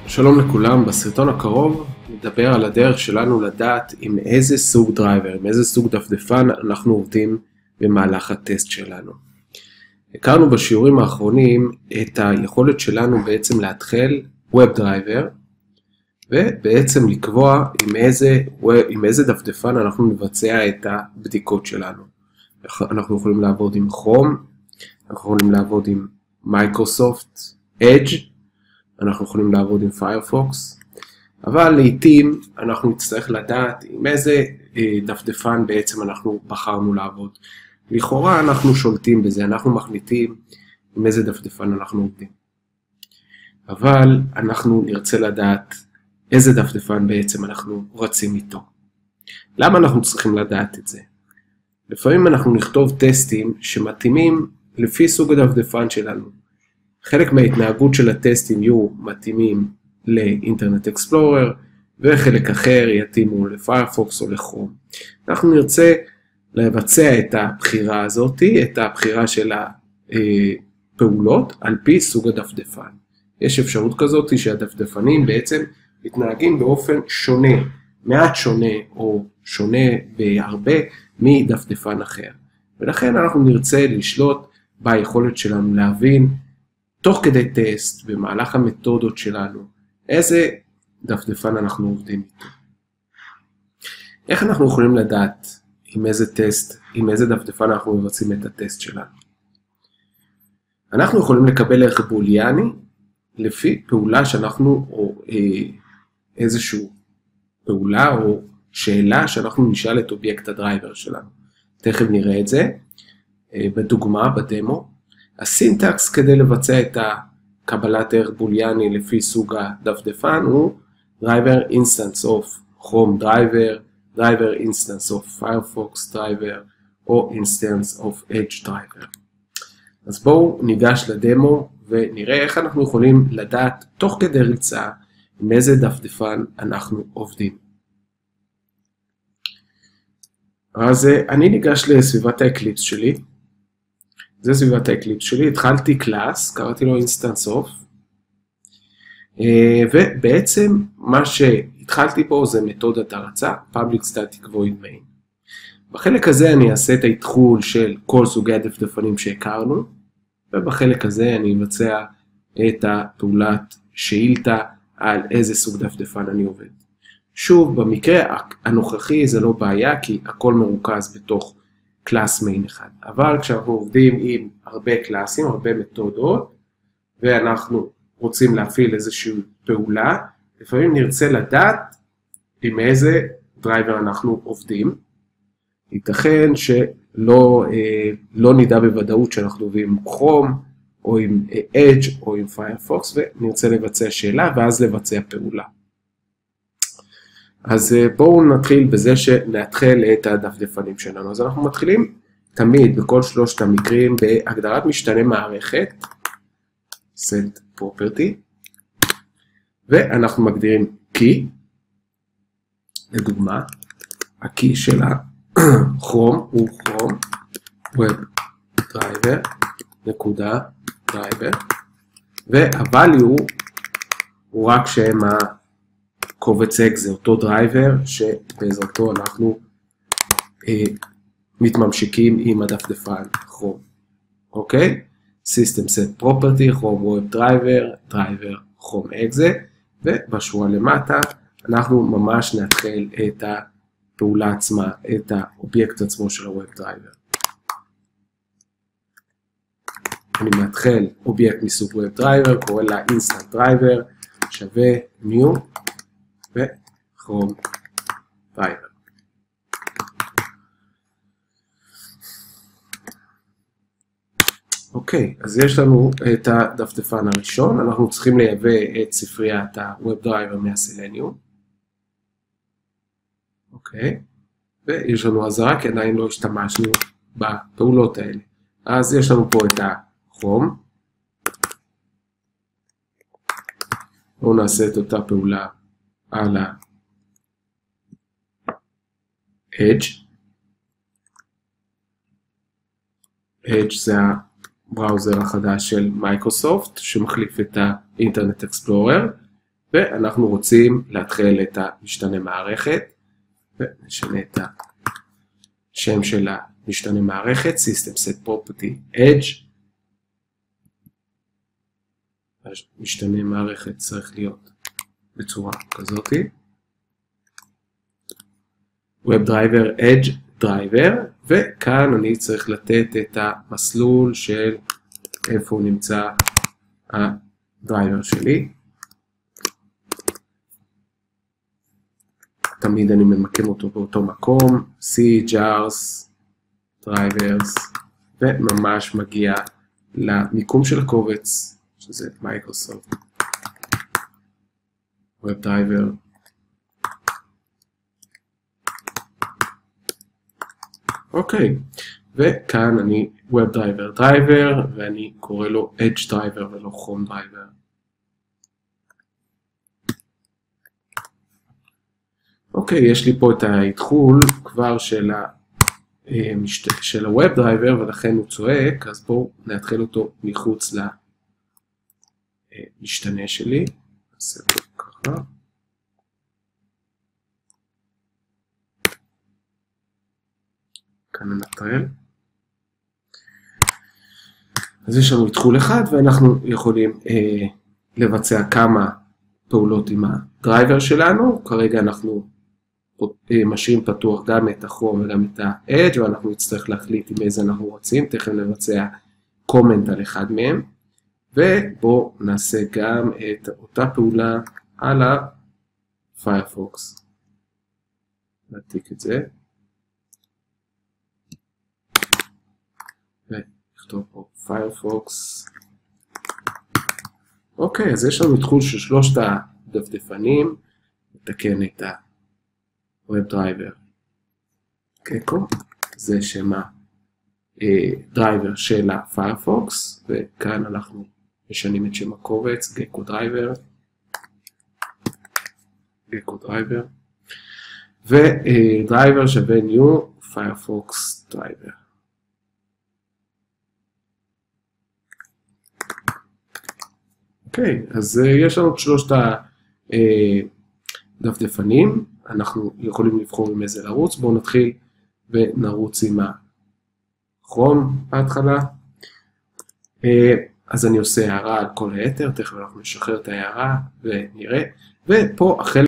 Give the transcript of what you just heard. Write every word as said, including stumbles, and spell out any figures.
שלום לכולם, בסרטון הקרוב נדבר על הדרך שלנו לדעת עם איזה סוג דרייבר, עם איזה סוג דפדפן אנחנו עובדים במהלך הטסט שלנו. הכרנו בשיעורים האחרונים את היכולת שלנו בעצם להתחיל ווב דרייבר, ובעצם לקבוע עם איזה, עם איזה דפדפן אנחנו נבצע את הבדיקות שלנו. אנחנו יכולים לעבוד עם כרום, אנחנו יכולים לעבוד עם מייקרוסופט אדג', אנחנו יכולים לעבוד עם פיירפוקס, אבל לעתים אנחנו נצטרך לדעת עם איזה דפדפן בעצם אנחנו בחרנו לעבוד. לכאורה אנחנו שולטים בזה, אנחנו מחליטים עם איזה דפדפן אנחנו עובדים. אבל אנחנו נרצה לדעת איזה דפדפן בעצם אנחנו רצים איתו. למה אנחנו צריכים לדעת את זה? לפעמים אנחנו נכתוב טסטים שמתאימים לפי סוג הדפדפן שלנו. חלק מההתנהגות של הטסטים יהיו מתאימים לאינטרנט אקספלורר, וחלק אחר יתאימו לפיירפוקס או לכרום. אנחנו נרצה לבצע את הבחירה הזאת, את הבחירה של הפעולות, על פי סוג הדפדפן. יש אפשרות כזאת שהדפדפנים בעצם מתנהגים באופן שונה, מעט שונה או שונה בהרבה מדפדפן אחר. ולכן אנחנו נרצה לשלוט ביכולת שלנו להבין, תוך כדי טסט, במהלך המתודות שלנו, איזה דפדפן אנחנו עובדים איתו. איך אנחנו יכולים לדעת עם איזה טסט, עם איזה דפדפן אנחנו מבצעים את הטסט שלנו? אנחנו יכולים לקבל ערך בוליאני, לפי פעולה שאנחנו, או אה, איזושהי פעולה או שאלה שאנחנו נשאל את אובייקט הדרייבר שלנו. תכף נראה את זה, אה, בדוגמה, בדמו. הסינטקס כדי לבצע את הקבלת ערך בוליאני לפי סוג הדפדפן הוא driver instance of chrome driver, driver instance of firefox driver או instance of edge driver. אז בואו ניגש לדמו ונראה איך אנחנו יכולים לדעת תוך כדי ריצה עם איזה דפדפן אנחנו עובדים. אז אני ניגש לסביבת האקליפס שלי. זה סביבת האקליפס שלי, התחלתי קלאס, קראתי לו instance of, ובעצם מה שהתחלתי פה זה מתודת הרצה, public static void main. בחלק הזה אני אעשה את ההתחול של כל סוגי הדפדפנים שהכרנו, ובחלק הזה אני אבצע את הפעולת שאילתה על איזה סוג דפדפן אני עובד. שוב, במקרה הנוכחי זה לא בעיה, כי הכל מרוכז בתוך קלאס מיין אחד. אבל כשאנחנו עובדים עם הרבה קלאסים, הרבה מתודות, ואנחנו רוצים להפעיל איזושהי פעולה, לפעמים נרצה לדעת עם איזה דרייבר אנחנו עובדים. ייתכן שלא אה, לא נדע בוודאות שאנחנו עובדים עם כרום, או עם אדג' או עם פיירפוקס, ונרצה לבצע שאלה, ואז לבצע פעולה. אז בואו נתחיל בזה שנתחיל את הדפדפנים שלנו. אז אנחנו מתחילים תמיד בכל שלושת המקרים בהגדרת משתנה מערכת, set property, ואנחנו מגדירים key, לדוגמה, ה-key של הכרום הוא כרום, web driver, נקודה driver, וה-value הוא רק שם ה... קובץ X זה אותו דרייבר שבעזרתו אנחנו אה, מתממשיקים עם הדפדפן כרום. אוקיי? System Set Property, Chrome Web Driver, Driver Chrome Exe, ובשורה למטה אנחנו ממש נתחיל את הפעולה עצמה, את האובייקט עצמו של ה-Web Driver. אני מתחיל אובייקט מסוג Web Driver, קורא לה Instant Driver, שווה New, וכרום דרייבר. אוקיי, אז יש לנו את הדפדפן הראשון, אנחנו צריכים לייבא את ספריית ה-Web Driver מהסלניום. אוקיי, ויש לנו אזהרה כי עדיין לא השתמשנו בפעולות האלה. אז יש לנו פה את הכרום. בואו נעשה את אותה פעולה על ה-Edge. Edge זה הבראוזר החדש של מייקרוסופט, שמחליף את האינטרנט אקספלורר. ואנחנו רוצים להתחיל את המשתנה מערכת, ונשנה את השם של המשתנה מערכת, System Set Property Edge. המשתנה מערכת צריך להיות בצורה כזאת. WebDriver Edge Driver, וכאן אני צריך לתת את המסלול של איפה הוא נמצא הדרייבר שלי. תמיד אני ממקם אותו באותו מקום, C, jars, drivers, וממש מגיע למיקום של הקובץ, שזה מייקרוסופט. WebDriver. אוקיי, וכאן אני WebDriver Driver, ואני קורא לו Edge Driver ולא Chrome Driver. אוקיי, יש לי פה את ההתחול כבר של ה של ה-Web Driver, ולכן הוא צועק, אז בואו נתחיל אותו מחוץ למשתנה שלי. נעשה פה ככה. כאן נטרל. אז יש לנו התחול אחד, ואנחנו יכולים אה, לבצע כמה פעולות עם הדרייבר שלנו. כרגע אנחנו משאירים פתוח גם את הכרום וגם את ה-Edge, ואנחנו נצטרך להחליט עם איזה אנחנו רוצים, תכף נבצע קומנט על אחד מהם, ובואו נעשה גם את אותה פעולה על ה-Firefox. נעתיק את זה, ונכתוב פה Firefox. אוקיי, אז יש לנו התחול של שלושת הדפדפנים, נתקן את ה WebDriver קקו, זה שם הדרייבר של ה-Firefox, וכאן אנחנו משנים את שם הקובץ, גקו דרייבר, גקו דרייבר, ודרייבר שווה new Firefox דרייבר. אוקיי, אז יש לנו את שלושת הדפדפנים, אנחנו יכולים לבחור עם איזה לרוץ. בואו נתחיל ונרוץ עם הכרום בהתחלה. אז אני עושה הערה על כל היתר, תכף אנחנו נשחרר את ההערה ונראה. ופה החלק